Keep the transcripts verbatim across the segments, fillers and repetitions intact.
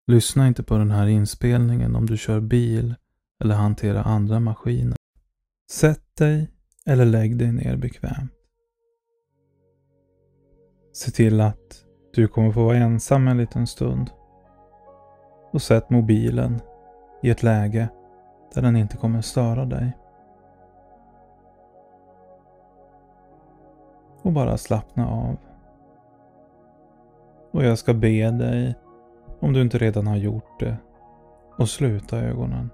Lyssna inte på den här inspelningen om du kör bil eller hanterar andra maskiner. Sätt dig eller lägg dig ner bekvämt. Se till att du kommer få vara ensam en liten stund. Och sätt mobilen i ett läge där den inte kommer störa dig. Och bara slappna av. Och jag ska be dig, om du inte redan har gjort det, och sluta ögonen.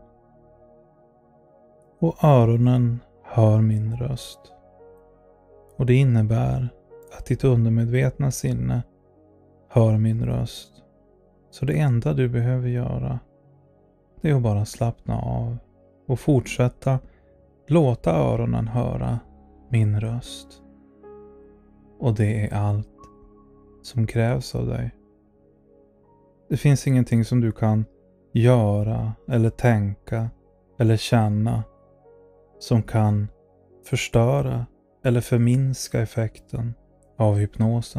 Och öronen hör min röst. Och det innebär att ditt undermedvetna sinne hör min röst. Så det enda du behöver göra, det är att bara slappna av och fortsätta låta öronen höra min röst. Och det är allt som krävs av dig. Det finns ingenting som du kan göra eller tänka eller känna som kan förstöra eller förminska effekten av hypnosen.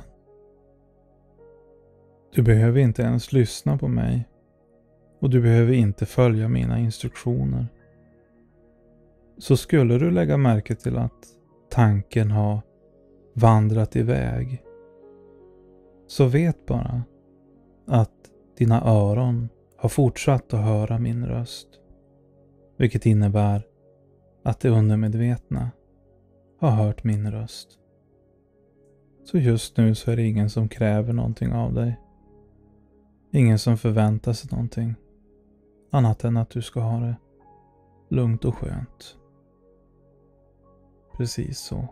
Du behöver inte ens lyssna på mig och du behöver inte följa mina instruktioner. Så skulle du lägga märke till att tanken har vandrat iväg, så vet bara att dina öron har fortsatt att höra min röst. Vilket innebär att det undermedvetna har hört min röst. Så just nu så är det ingen som kräver någonting av dig. Ingen som förväntar sig någonting. Annat än att du ska ha det lugnt och skönt. Precis så.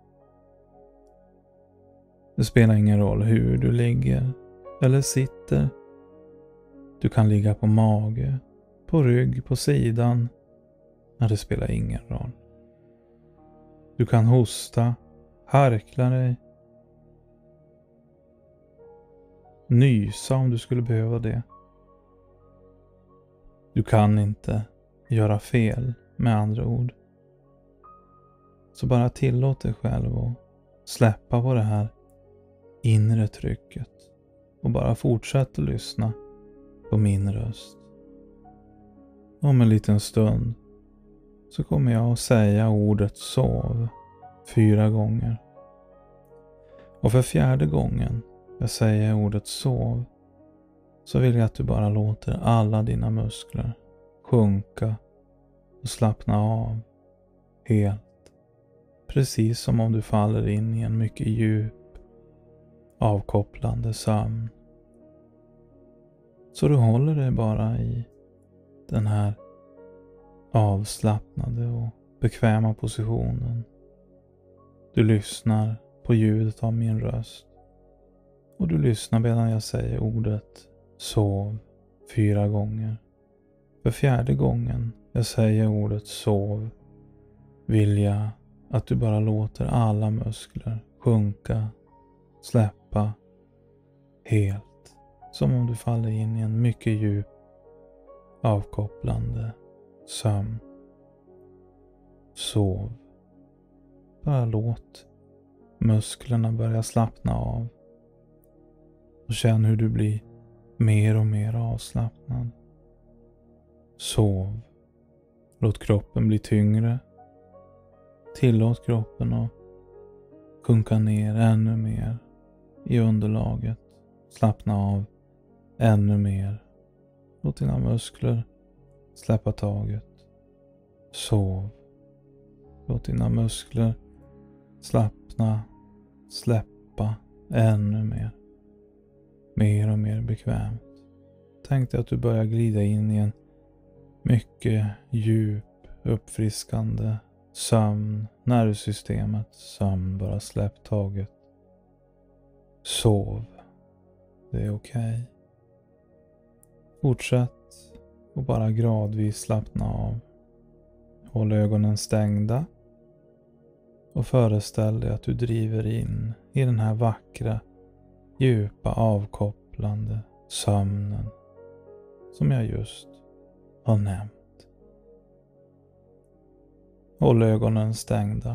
Det spelar ingen roll hur du ligger eller sitter. Du kan ligga på mage, på rygg, på sidan. Men det spelar ingen roll. Du kan hosta, harkla dig. Nysa om du skulle behöva det. Du kan inte göra fel, med andra ord. Så bara tillåt dig själv att släppa på det här inre trycket. Och bara fortsätt att lyssna på min röst. Om en liten stund så kommer jag att säga ordet sov fyra gånger. Och för fjärde gången jag säger ordet sov, så vill jag att du bara låter alla dina muskler sjunka och slappna av helt. Precis som om du faller in i en mycket djup, avkopplande sömn. Så du håller dig bara i den här avslappnade och bekväma positionen. Du lyssnar på ljudet av min röst. Och du lyssnar medan jag säger ordet sov fyra gånger. För fjärde gången jag säger ordet sov vill jag att du bara låter alla muskler sjunka, släppa helt. Som om du faller in i en mycket djup, avkopplande sömn. Sov. Bara låt musklerna börja slappna av. Och känn hur du blir mer och mer avslappnad. Sov. Låt kroppen bli tyngre. Tillåt kroppen att sjunka ner ännu mer i underlaget. Slappna av ännu mer. Låt dina muskler släppa taget. Sov. Låt dina muskler slappna, släppa ännu mer. Mer och mer bekvämt. Tänk dig att du börjar glida in i en mycket djup, uppfriskande sömn. Nervsystemet, sömn, bara släpp taget. Sov. Det är okej. Okay. Fortsätt och bara gradvis slappna av. Håll ögonen stängda. Och föreställ dig att du driver in i den här vackra, djupa, avkopplande sömnen som jag just har nämnt. Håll ögonen stängda.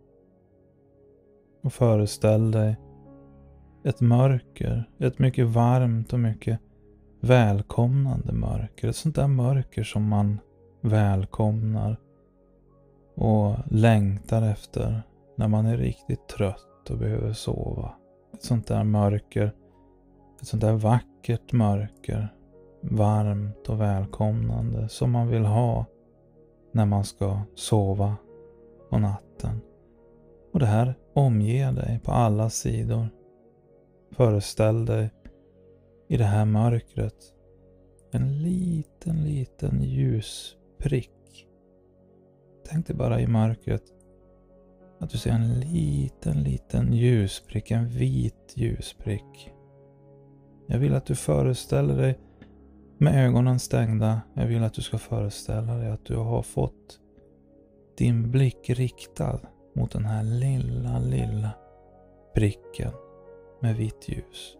Och föreställ dig ett mörker, ett mycket varmt och mycket välkomnande mörker. Ett sånt där mörker som man välkomnar och längtar efter när man är riktigt trött och behöver sova. Ett sånt där mörker, ett sånt där vackert mörker, varmt och välkomnande som man vill ha när man ska sova på natten. Och det här omger dig på alla sidor. Föreställ dig i det här mörkret en liten, liten ljusprick. Tänk dig bara i mörkret att du ser en liten, liten ljusprick, en vit ljusprick. Jag vill att du föreställer dig med ögonen stängda. Jag vill att du ska föreställa dig att du har fått din blick riktad mot den här lilla, lilla pricken med vitt ljus.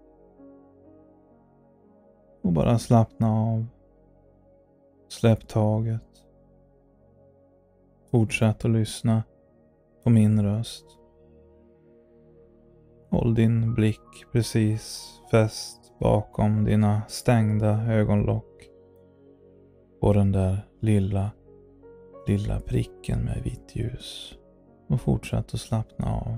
Och bara slappna av. Släpp taget. Fortsätt att lyssna på min röst. Håll din blick precis fäst bakom dina stängda ögonlock på den där lilla, lilla pricken med vitt ljus. Och fortsätt att slappna av.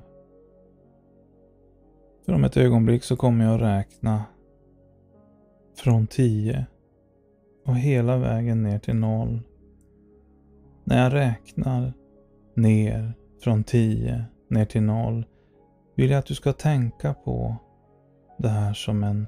För om ett ögonblick så kommer jag att räkna från tio och hela vägen ner till noll. När jag räknar ner från tio ner till noll vill jag att du ska tänka på det här som en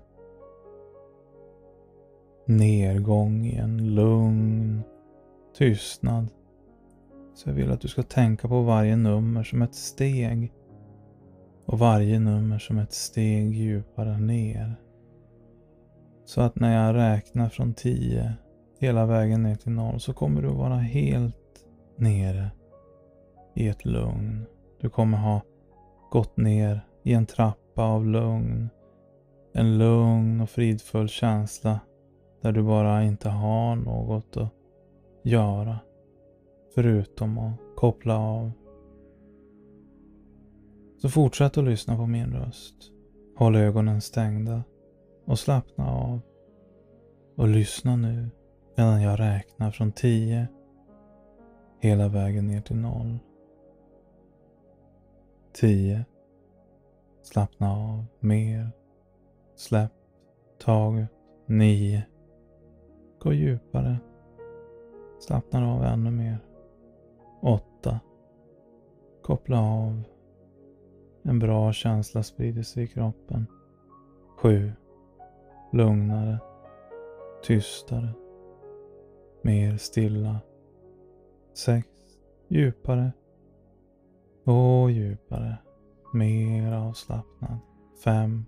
nedgång i en lugn tystnad. Så jag vill att du ska tänka på varje nummer som ett steg och varje nummer som ett steg djupare ner. Så att när jag räknar från tio hela vägen ner till noll så kommer du vara helt nere i ett lugn. Du kommer ha gått ner i en trappa av lugn. En lugn och fridfull känsla där du bara inte har något att göra förutom att koppla av. Så fortsätt att lyssna på min röst. Håll ögonen stängda och slappna av. Och lyssna nu medan jag räknar från tio hela vägen ner till noll. tio. Slappna av mer. Släpp taget. nio. Gå djupare. Slappna av ännu mer. åtta. Koppla av. En bra känsla sprider sig i kroppen. sju. Lugnare. Tystare. Mer stilla. sex. Djupare. Och djupare. Mer avslappnad. fem.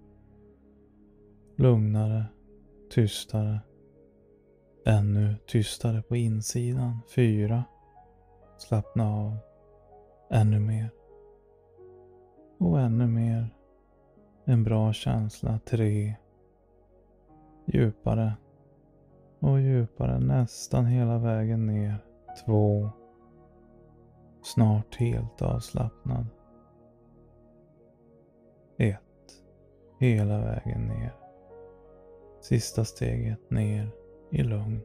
Lugnare. Tystare. Ännu tystare på insidan. fyra. Slappna av. Ännu mer. Och ännu mer. En bra känsla. tre. Djupare. Och djupare. Nästan hela vägen ner. två. Snart helt avslappnad. ett. Hela vägen ner. Sista steget ner i lugn.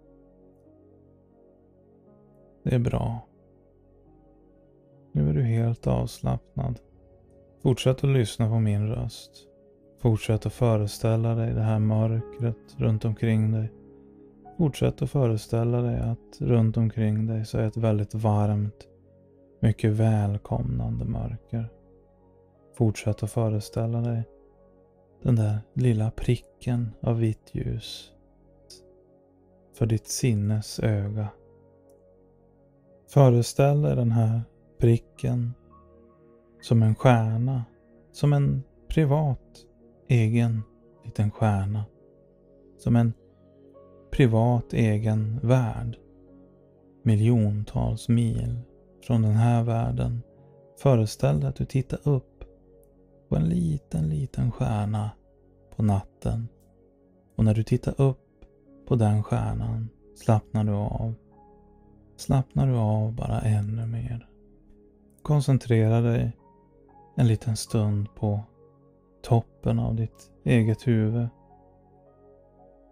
Det är bra. Nu är du helt avslappnad. Fortsätt att lyssna på min röst. Fortsätt att föreställa dig det här mörkret runt omkring dig. Fortsätt att föreställa dig att runt omkring dig så är ett väldigt varmt, mycket välkomnande mörker. Fortsätt att föreställa dig den där lilla pricken av vitt ljus för ditt sinnes öga. Föreställ dig den här pricken som en stjärna, som en privat egen liten stjärna, som en privat egen värld, miljontals mil från den här världen. Föreställ dig att du tittar upp på en liten, liten stjärna på natten. Och när du tittar upp på den stjärnan slappnar du av. Slappnar du av bara ännu mer. Koncentrera dig en liten stund på toppen av ditt eget huvud.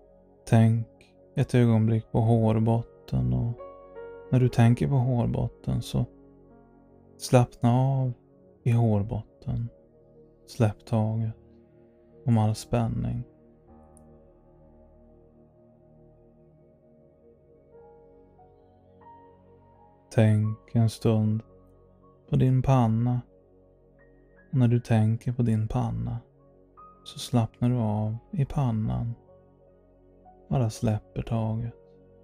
Tänk ett ögonblick på hårbotten, och när du tänker på hårbotten så slappna av i hårbotten. Släpp taget om all spänning. Tänk en stund på din panna, och när du tänker på din panna så slappnar du av i pannan. Bara släpper taget.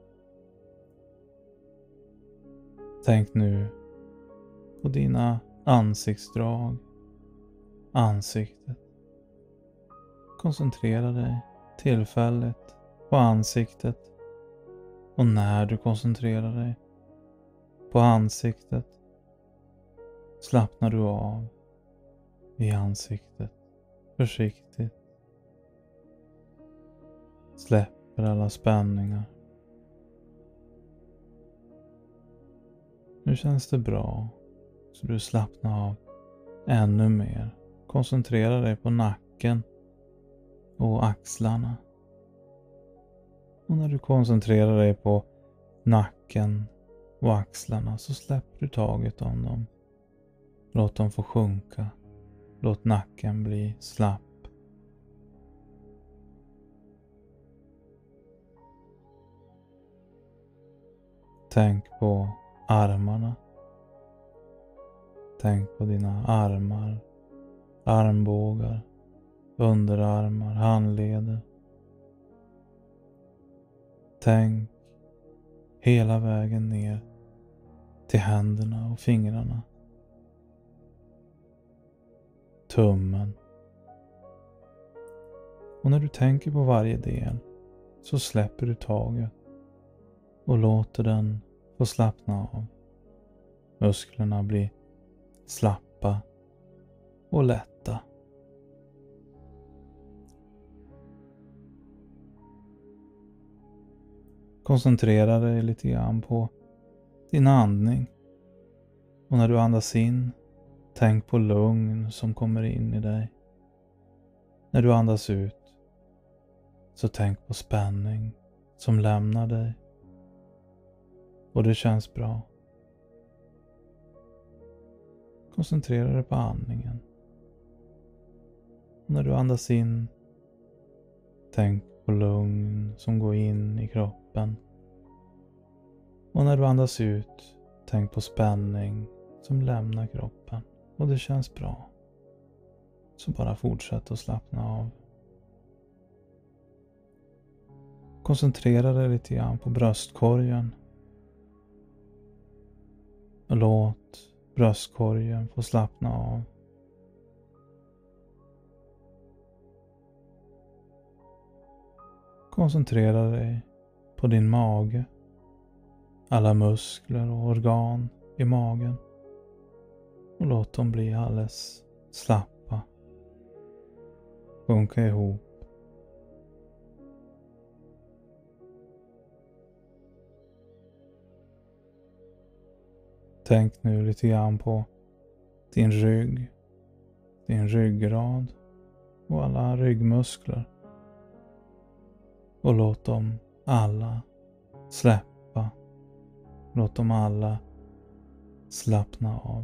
Tänk nu på dina ansiktsdrag, ansiktet. Koncentrera dig tillfälligt på ansiktet, och när du koncentrerar dig på ansiktet slappnar du av i ansiktet försiktigt. Släpper alla spänningar. Nu känns det bra, så du slappnar av ännu mer. Koncentrera dig på nacken och axlarna. Och när du koncentrerar dig på nacken och axlarna så släpper du taget om dem. Låt dem få sjunka. Låt nacken bli slapp. Tänk på armarna. Tänk på dina armar, armbågar, underarmar, handleder. Tänk hela vägen ner till händerna och fingrarna. Tummen. Och när du tänker på varje del så släpper du taget och låter den få slappna av. Musklerna blir slappa och lätta. Koncentrera dig lite grann på din andning. Och när du andas in, tänk på lugn som kommer in i dig. När du andas ut, så tänk på spänning som lämnar dig. Och det känns bra. Koncentrera dig på andningen. Och när du andas in, tänk på lugn som går in i kroppen. Och när du andas ut, tänk på spänning som lämnar kroppen. Och det känns bra. Så bara fortsätt att slappna av. Koncentrera dig lite grann på bröstkorgen. Och låt bröstkorgen få slappna av. Koncentrera dig på din mage. Alla muskler och organ i magen. Och låt dem bli alldeles slappa. Sjunka ihop. Tänk nu lite grann på din rygg, din ryggrad och alla ryggmuskler. Och låt dem alla släppa. Låt dem alla slappna av.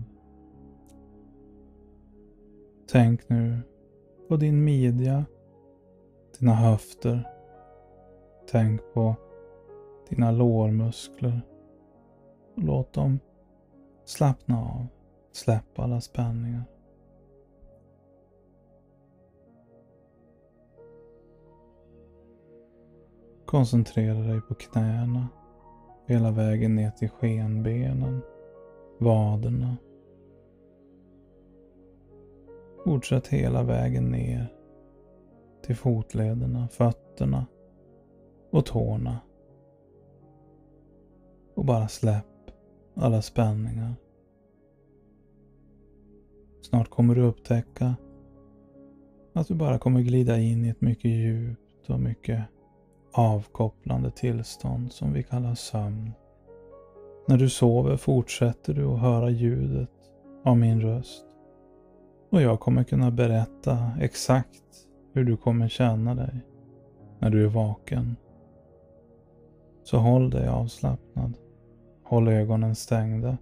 Tänk nu på din midja, dina höfter. Tänk på dina lårmuskler. Och låt dem slappna av. Släpp alla spänningar. Koncentrera dig på knäna. Hela vägen ner till skenbenen. Vaderna. Fortsätt hela vägen ner till fotlederna, fötterna och tårna. Och bara släpp alla spänningar. Snart kommer du upptäcka att du bara kommer glida in i ett mycket djupt och mycket avkopplande tillstånd som vi kallar sömn. När du sover fortsätter du att höra ljudet av min röst. Och jag kommer kunna berätta exakt hur du kommer känna dig när du är vaken Så håll dig avslappnad. Håll ögonen stängda.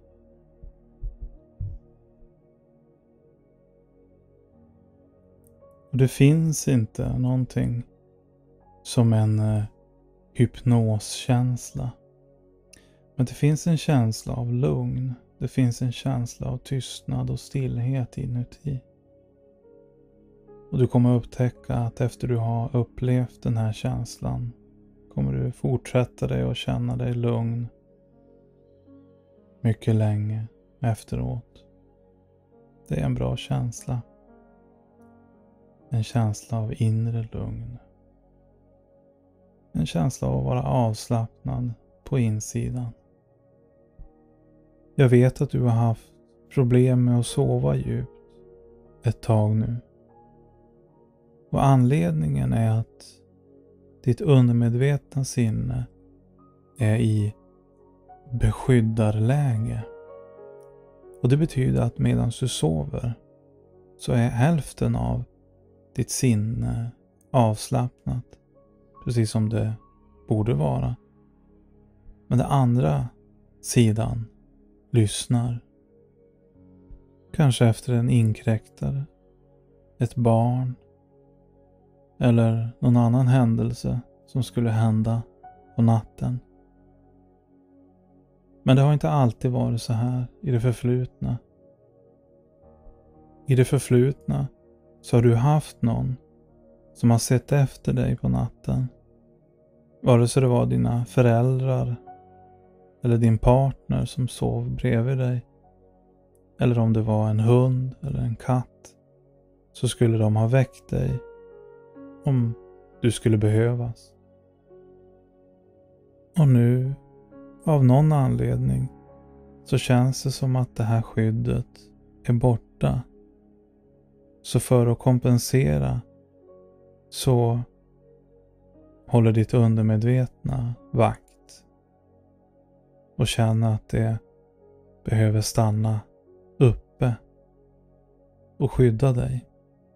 Och det finns inte någonting som en eh, hypnoskänsla. Men det finns en känsla av lugn. Det finns en känsla av tystnad och stillhet inuti. Och du kommer upptäcka att efter du har upplevt den här känslan kommer du fortsätta dig och känna dig lugn mycket länge efteråt. Det är en bra känsla. En känsla av inre lugn. En känsla av att vara avslappnad på insidan. Jag vet att du har haft problem med att sova djupt ett tag nu. Och anledningen är att ditt undermedvetna sinne är i beskyddarläge. Och det betyder att medan du sover så är hälften av ditt sinne avslappnat. Precis som det borde vara. Men den andra sidan lyssnar. Kanske efter en inkräktare, ett barn eller någon annan händelse som skulle hända på natten. Men det har inte alltid varit så här i det förflutna. I det förflutna så har du haft någon som har sett efter dig på natten. Vare sig det var dina föräldrar eller din partner som sov bredvid dig. Eller om det var en hund eller en katt. Så skulle de ha väckt dig om du skulle behövas. Och nu, av någon anledning, så känns det som att det här skyddet är borta. Så för att kompensera så håller ditt undermedvetna vakt och känner att det behöver stanna uppe och skydda dig.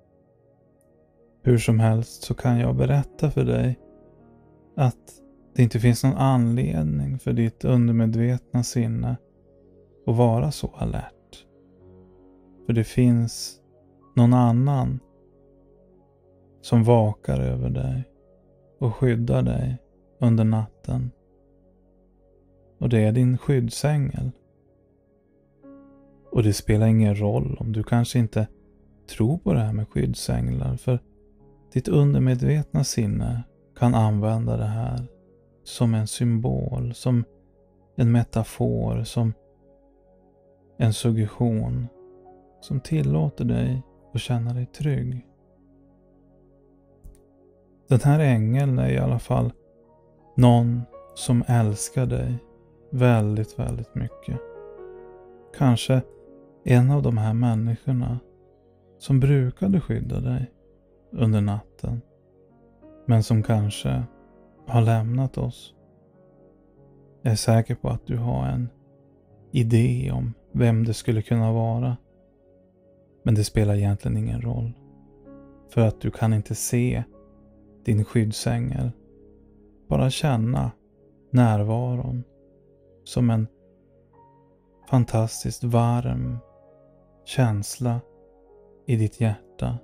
Hur som helst så kan jag berätta för dig att det inte finns någon anledning för ditt undermedvetna sinne att vara så alert. För det finns någon annan som vakar över dig och skyddar dig under natten. Och det är din skyddsängel. Och det spelar ingen roll om du kanske inte tror på det här med skyddsänglar, för ditt undermedvetna sinne kan använda det här som en symbol, som en metafor, som en suggestion som tillåter dig att känna dig trygg. Den här ängeln är i alla fall någon som älskar dig väldigt, väldigt mycket. Kanske en av de här människorna som brukade skydda dig under natten, men som kanske har lämnat oss. Jag är säker på att du har en idé om vem det skulle kunna vara. Men det spelar egentligen ingen roll. För att du kan inte se din skyddsängel. Bara känna närvaron som en fantastiskt varm känsla i ditt hjärta.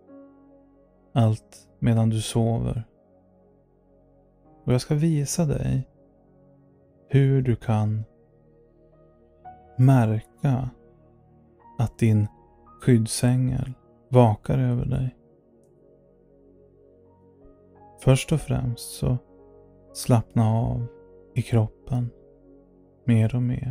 Allt medan du sover. Och jag ska visa dig hur du kan märka att din skyddsängel vakar över dig. Först och främst så slappna av i kroppen mer och mer.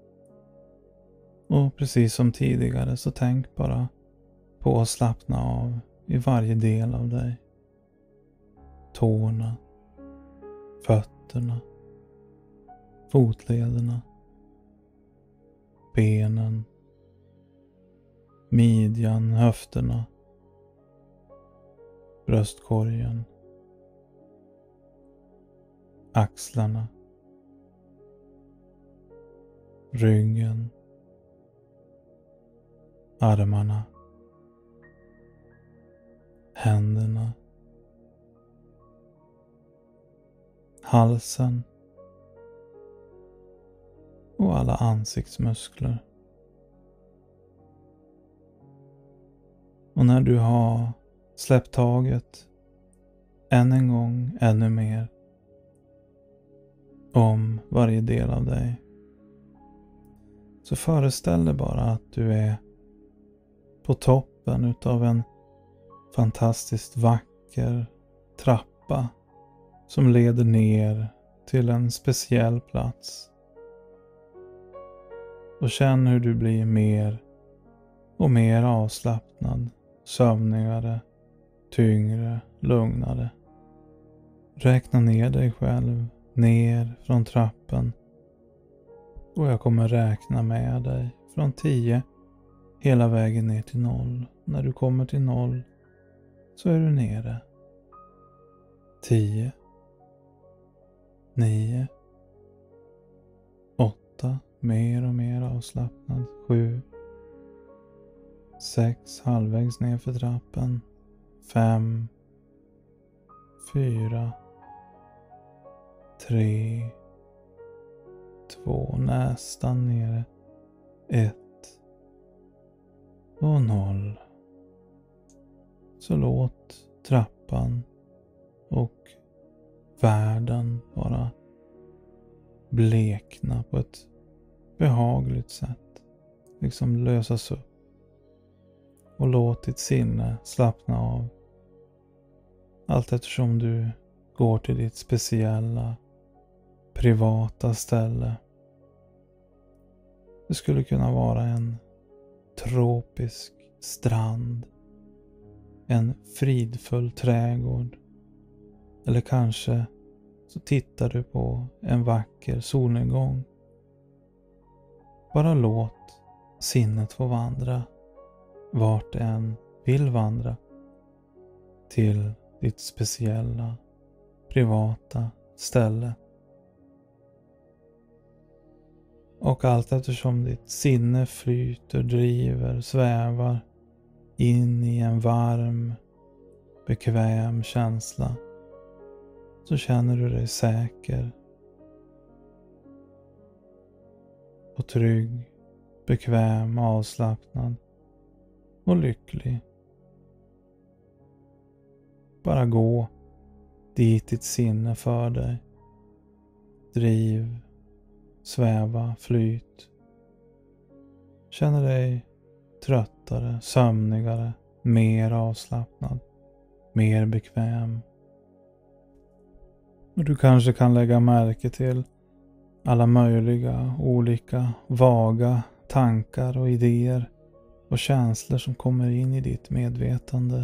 Och precis som tidigare så tänk bara på att slappna av i varje del av dig. Tårna, fötterna, fotlederna, benen, midjan, höfterna, bröstkorgen, axlarna, ryggen, armarna, händerna, halsen, och alla ansiktsmuskler. Och när du har släppt taget än en gång ännu mer om varje del av dig, så föreställ dig bara att du är på toppen utav en fantastiskt vacker trappa som leder ner till en speciell plats. Och känn hur du blir mer och mer avslappnad, sömnigare, tyngre, lugnare. Räkna ner dig själv ner från trappen och jag kommer räkna med dig från tio hela vägen ner till noll. När du kommer till noll så är du nere. tio, nio, åtta, mer och mer avslappnad, sju, sex, halvvägs ner för trappen, fem, fyra, tre, två, nästan nere, ett och noll. Så låt trappan och världen bara blekna på ett behagligt sätt. Liksom lösas upp. Och låt ditt sinne slappna av. Allt eftersom du går till ditt speciella, privata ställe. Det skulle kunna vara en tropisk strand. En fridfull trädgård. Eller kanske så tittar du på en vacker solnedgång. Bara låt sinnet få vandra vart det än vill vandra till ditt speciella, privata ställe. Och allt eftersom ditt sinne flyter, driver, svävar in i en varm, bekväm känsla, så känner du dig säker och trygg, bekväm, avslappnad och lycklig. Bara gå dit ditt sinne för dig. Driv, sväva, flyt. Känner dig tröttare, sömnigare, mer avslappnad, mer bekväm. Och du kanske kan lägga märke till alla möjliga olika vaga tankar och idéer och känslor som kommer in i ditt medvetande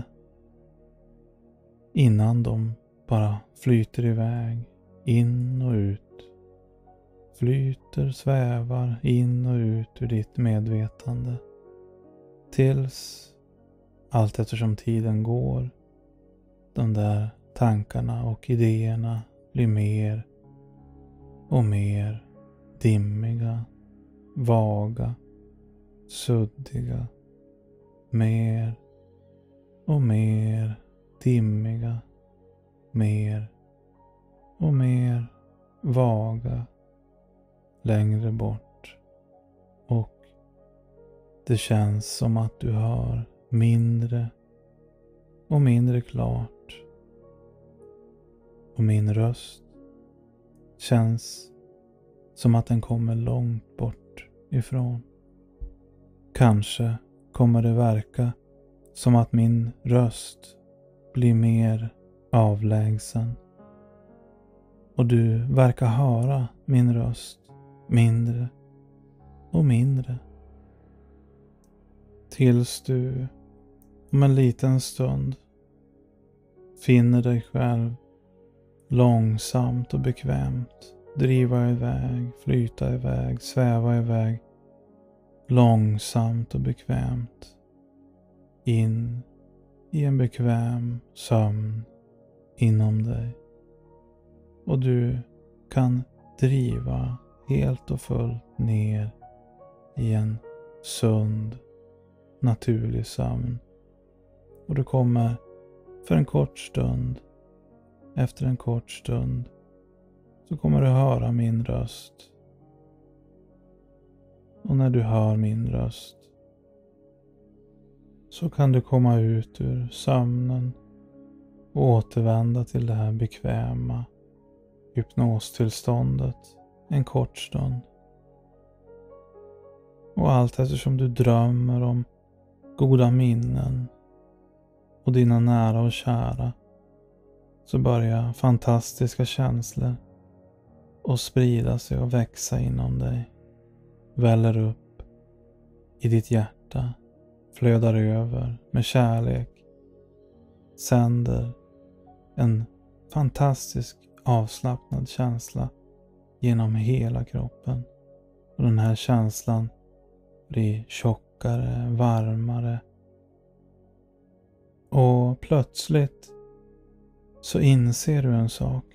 innan de bara flyter iväg, in och ut. Flyter, svävar in och ut ur ditt medvetande. Tills allt eftersom tiden går, de där tankarna och idéerna blir mer och mer dimmiga, vaga, suddiga, mer och mer dimmiga, mer och mer vaga, längre bort. Och det känns som att du hör mindre och mindre klart. Och min röst känns som att den kommer långt bort ifrån. Kanske kommer det verka som att min röst blir mer avlägsen. Och du verkar höra min röst mindre och mindre. Tills du om en liten stund finner dig själv långsamt och bekvämt driva iväg, flyta iväg, sväva iväg. Långsamt och bekvämt in i en bekväm sömn inom dig. Och du kan driva helt och fullt ner i en sund, naturlig sömn. Och du kommer för en kort stund, efter en kort stund, så kommer du höra min röst och när du hör min röst så kan du komma ut ur sömnen och återvända till det här bekväma hypnostillståndet en kort stund. Och allt eftersom du drömmer om goda minnen och dina nära och kära så börjar fantastiska känslor att sprida sig och växa inom dig. Väller upp i ditt hjärta, flödar över med kärlek, sänder en fantastisk avslappnad känsla genom hela kroppen. Och den här känslan blir tjockare, varmare. Och plötsligt så inser du en sak.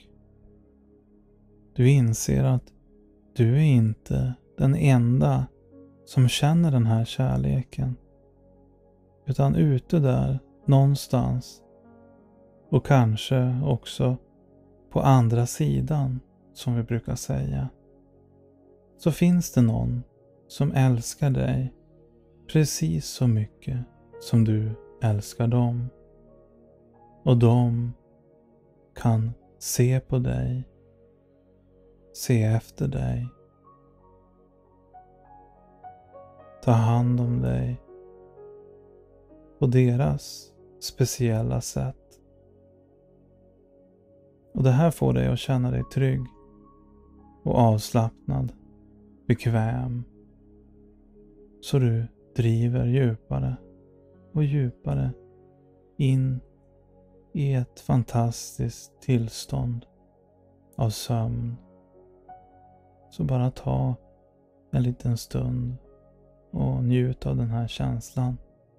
Du inser att du är inte den enda som känner den här kärleken. Utan ute där någonstans och kanske också på andra sidan, som vi brukar säga, så finns det någon som älskar dig precis så mycket som du älskar dem. Och de kan se på dig, se efter dig, ta hand om dig på deras speciella sätt. Och det här får dig att känna dig trygg och avslappnad, bekväm. Så du driver djupare och djupare in i ett fantastiskt tillstånd av sömn. Så bara ta en liten stund och njut av den här känslan.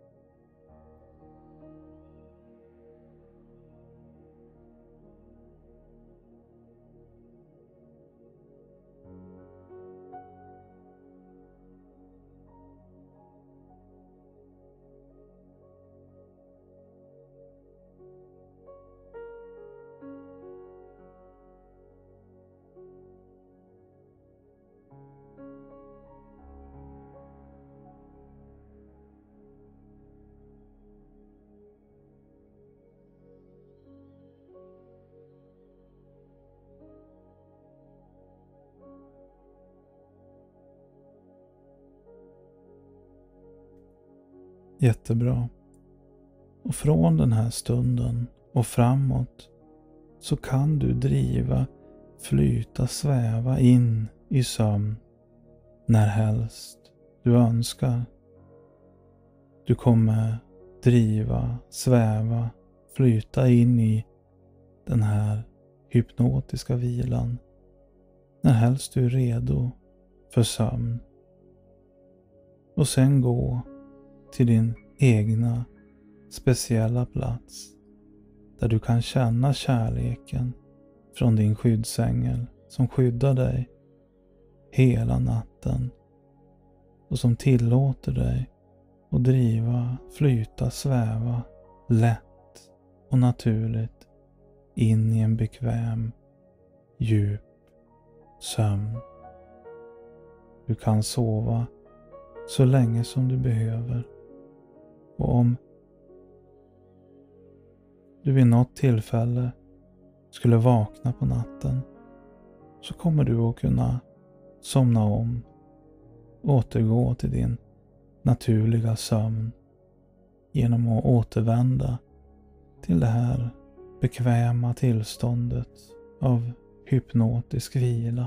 Jättebra. Och från den här stunden och framåt så kan du driva, flyta, sväva in i sömn när helst du önskar. Du kommer driva, sväva, flyta in i den här hypnotiska vilan när helst du är redo för sömn. Och sen gå till din egna speciella plats där du kan känna kärleken från din skyddsängel som skyddar dig hela natten och som tillåter dig att driva, flyta, sväva lätt och naturligt in i en bekväm, djup sömn. Du kan sova så länge som du behöver. Och om du vid något tillfälle skulle vakna på natten så kommer du att kunna somna om och återgå till din naturliga sömn genom att återvända till det här bekväma tillståndet av hypnotisk vila.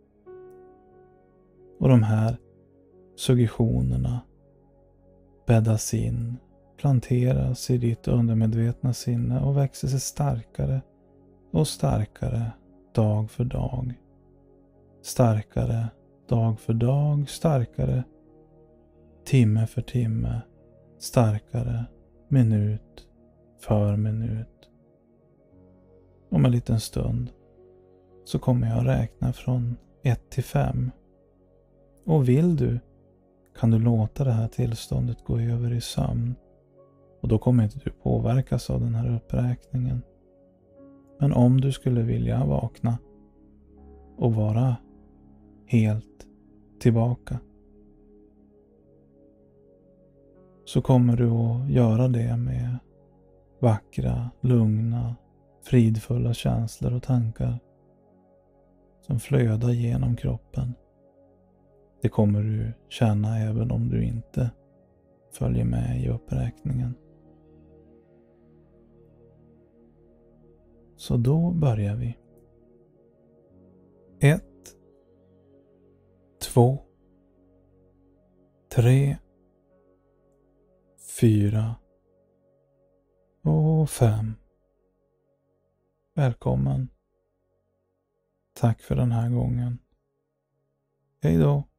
Och de här suggestionerna bäddas in, planteras i ditt undermedvetna sinne och växer sig starkare och starkare dag för dag. Starkare dag för dag, starkare timme för timme, starkare minut för minut. Om en liten stund så kommer jag räkna från ett till fem. Och vill du kan du låta det här tillståndet gå över i sömn. Och då kommer inte du påverkas av den här uppräkningen. Men om du skulle vilja vakna och vara helt tillbaka så kommer du att göra det med vackra, lugna, fridfulla känslor och tankar som flödar genom kroppen. Det kommer du känna även om du inte följer med i uppräkningen. Så då börjar vi. Ett, två, tre, fyra och fem. Välkommen. Tack för den här gången. Hej då.